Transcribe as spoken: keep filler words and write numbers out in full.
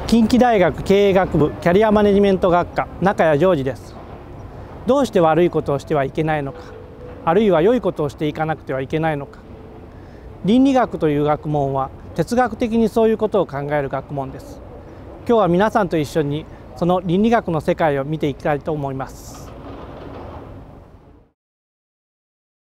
近畿大学経営学部キャリアマネジメント学科中谷譲二です。どうして悪いことをしてはいけないのか、あるいは良いことをしていかなくてはいけないのか。倫理学という学問は哲学的にそういうことを考える学問です。今日は皆さんと一緒にその倫理学の世界を見ていきたいと思います。